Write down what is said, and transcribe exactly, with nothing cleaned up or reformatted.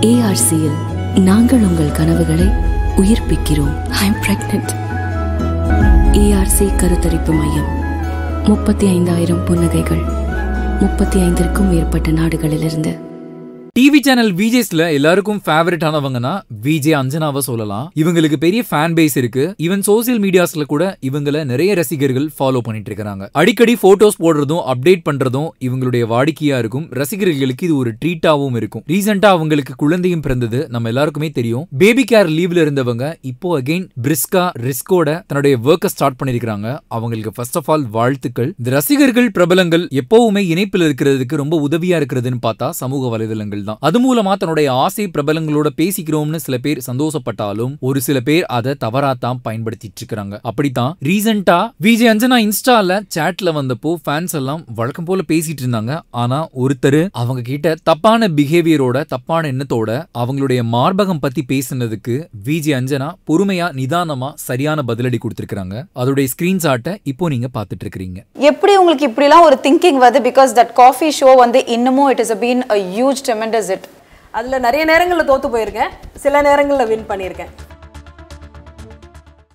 ஏஆர்சியில் நாங்கள் உங்கள் கனவுகளை உயிர்ப்பிக்கிறோம். I am pregnant. ஏஆர்சி கருத்தரிப்பு மையம். முப்பத்தி ஐந்தாயிரம் புன்னகைகள், முப்பத்தி ஐந்திற்கும் மேற்பட்ட நாடுகளிலிருந்து. டிவி சேனல் விஜேஸ்ல எல்லாருக்கும் ஃபேவரட் ஆனவங்கன்னா விஜே அஞ்சனாவை சொல்லலாம். இவங்களுக்கு பெரிய ஃபேன் பேஸ் இருக்கு. ஈவன் சோசியல் மீடியாஸ்ல கூட இவங்கள நிறைய ரசிகர்கள் ஃபாலோ பண்ணிட்டு இருக்காங்க. அடிக்கடி போட்டோஸ் போடுறதும் அப்டேட் பண்றதும் இவங்களுடைய வாடிக்கையா இருக்கும். ரசிகர்களுக்கு இது ஒரு ட்ரீட்டாவும் இருக்கும். ரீசெண்டா அவங்களுக்கு குழந்தையும் பிறந்தது, நம்ம எல்லாருக்குமே தெரியும். பேபி கேர் லீவ்ல இருந்தவங்க இப்போ அகைன் பிரிஸ்கா ரிஸ்கோட தன்னுடைய ஒர்க்கை ஸ்டார்ட் பண்ணிருக்காங்க. அவங்களுக்கு ஃபர்ஸ்ட் ஆஃப் ஆல் வாழ்த்துக்கள். இந்த ரசிகர்கள் பிரபலங்கள் எப்பவுமே இணைப்பில் இருக்கிறதுக்கு ரொம்ப உதவியா இருக்கிறதுன்னு பார்த்தா சமூக வலைதளங்கள். அது மூலமா தன்னுடைய ஆசை பிரபலங்களோட பேசிக்கிறோம்னு சில பேர் சந்தோஷப்பட்டாலும் ஒரு சில பேர் அதை தவறாத்தான் பயன்படுத்திட்டு இருக்காங்க. அப்படித்தான் ரீசெண்டா விஜய் அஞ்சனா இன்ஸ்டால சாட்ல வந்தப்போ ஃபேன்ஸ் எல்லாம் வழக்கம் போல பேசிட்டு இருந்தாங்க. ஆனா ஒருத்தர் அவங்க கிட்ட தப்பான பிஹேவியரோட தப்பான எண்ணத்தோட அவங்களுடைய மார்பகம் பத்தி பேசினதுக்கு விஜய் அஞ்சனா பொறுமையா நிதானமா சரியான பதிலடி கொடுத்திருக்காங்க. அதோட ஸ்கிரீன்ஷாட்டை இப்போ நீங்க பாத்துட்டு இருக்கீங்க. எப்படி உங்களுக்கு இப்படி எல்லாம் ஒரு திங்கிங் வருது? because that coffee show வந்து இன்னமும் it has been a huge tremendous hit. அதுல நிறைய நேரங்கள்ல தோத்து போயிருக்கேன், சில நேரங்கள்ல வின் பண்ணியிருக்கேன்.